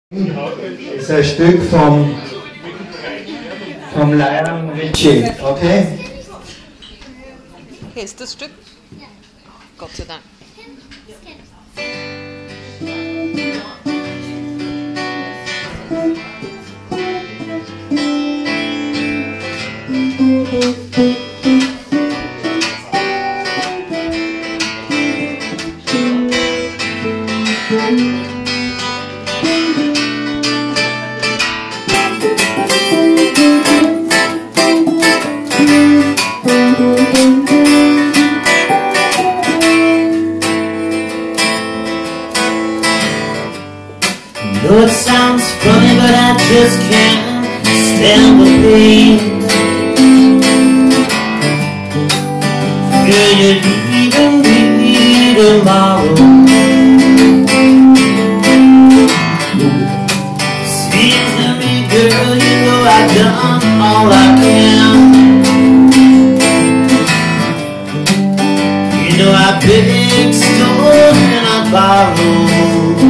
Ist ein Stück vom Lionel Richie, okay? Okay, ist das Stück? Gott sei Dank. I know it sounds funny, but I just can't stand the pain. Girl, you're leaving me tomorrow. Seems to me, girl, you know I've done all I can. You know I beg, stole, and I borrow.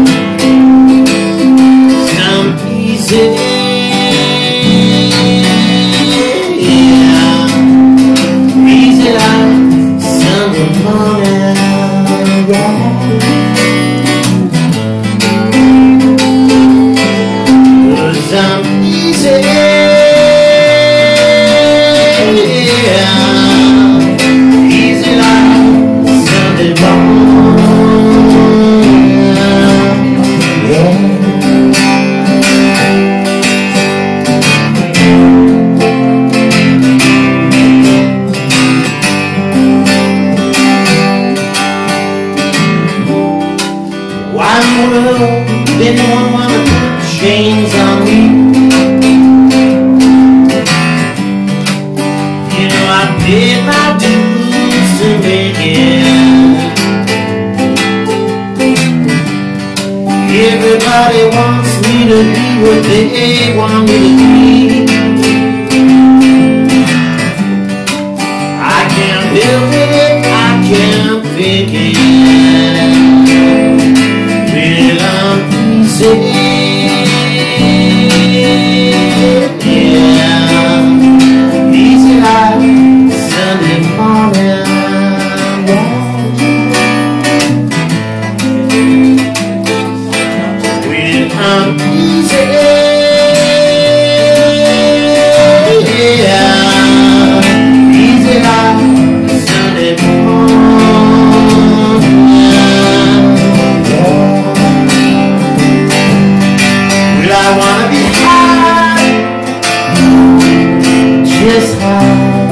Easy like Sunday morning, cause I'm easy, easy like Sunday morning. Why in the world did anyone want to put chains on me? You know I paid my dues to make it. Everybody wants me to be what they want me to be. I can't live with it, I can't fake it. Well, I'm easy, yeah, easy like Sunday morning, well, I'm easy, yeah, easy like Sunday morning. I wanna be high, just high.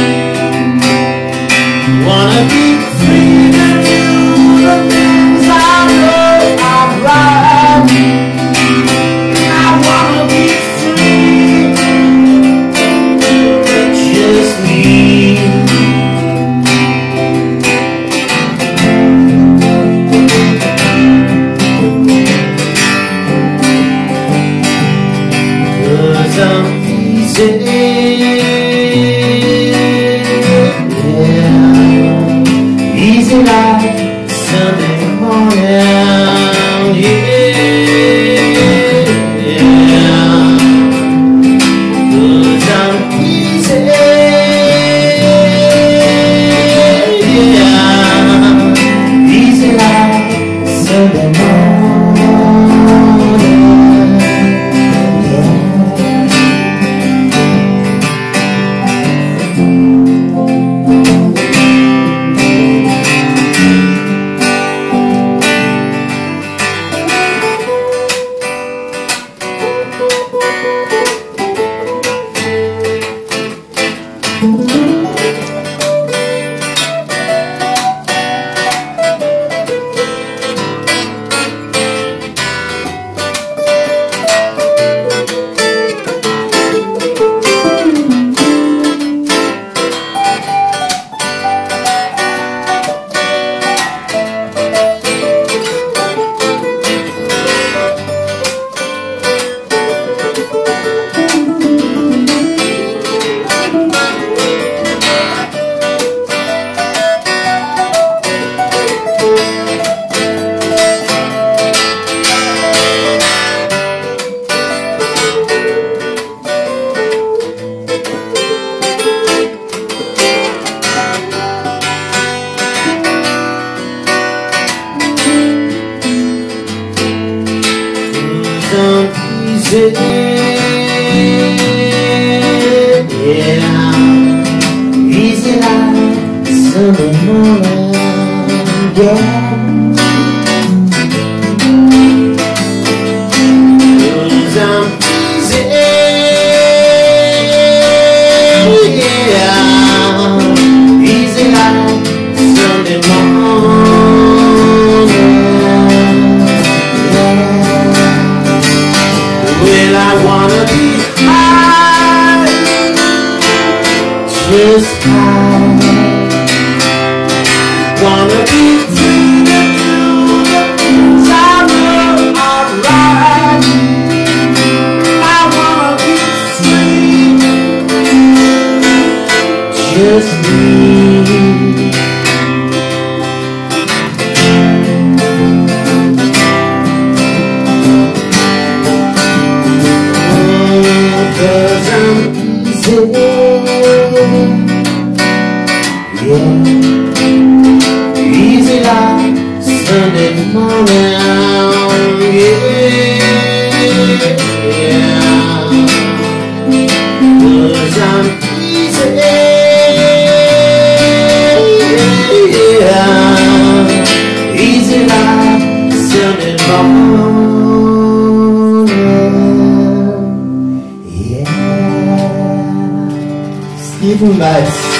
Wanna be free to do the things I know I'm right. I easy, yeah, easy like Sunday morning, yeah. 'Cause I'm easy, yeah, easy like Sunday morning, yeah. Well, I wanna be high, just high. Wanna be free to do the things I know are right. I wanna be free, just me. Cause I'm easy, yeah, easy like Sunday morning, yeah, 'cause I'm easy, yeah, easy like Sunday morning, yeah. Stephen Weiss.